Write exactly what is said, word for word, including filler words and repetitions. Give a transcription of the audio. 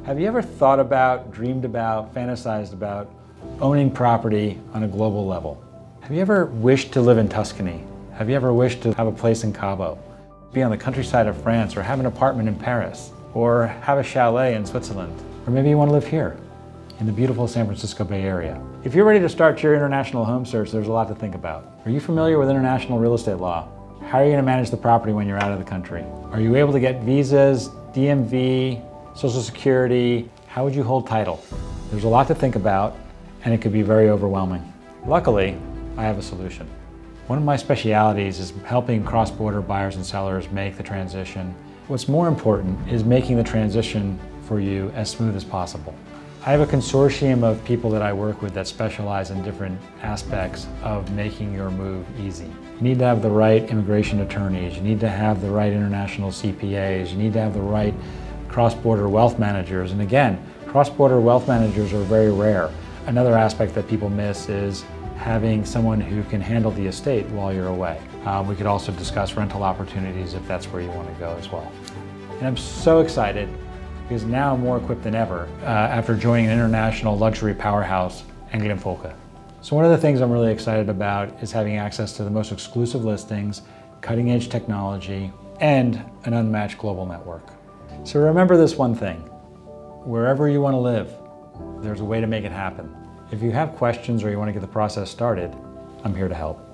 Have you ever thought about, dreamed about, fantasized about owning property on a global level? Have you ever wished to live in Tuscany? Have you ever wished to have a place in Cabo? Be on the countryside of France, or have an apartment in Paris, or have a chalet in Switzerland? Or maybe you want to live here in the beautiful San Francisco Bay Area. If you're ready to start your international home search, there's a lot to think about. Are you familiar with international real estate law? How are you going to manage the property when you're out of the country? Are you able to get visas, D M V, Social Security? How would you hold title? There's a lot to think about, and it could be very overwhelming. Luckily, I have a solution. One of my specialities is helping cross-border buyers and sellers make the transition. What's more important is making the transition for you as smooth as possible. I have a consortium of people that I work with that specialize in different aspects of making your move easy. You need to have the right immigration attorneys, you need to have the right international C P As, you need to have the right cross-border wealth managers, and again, cross-border wealth managers are very rare. Another aspect that people miss is having someone who can handle the estate while you're away. Um, we could also discuss rental opportunities if that's where you want to go as well. And I'm so excited because now I'm more equipped than ever uh, after joining an international luxury powerhouse, Engel and Volke. So one of the things I'm really excited about is having access to the most exclusive listings, cutting-edge technology, and an unmatched global network. So remember this one thing: wherever you want to live, there's a way to make it happen. If you have questions or you want to get the process started, I'm here to help.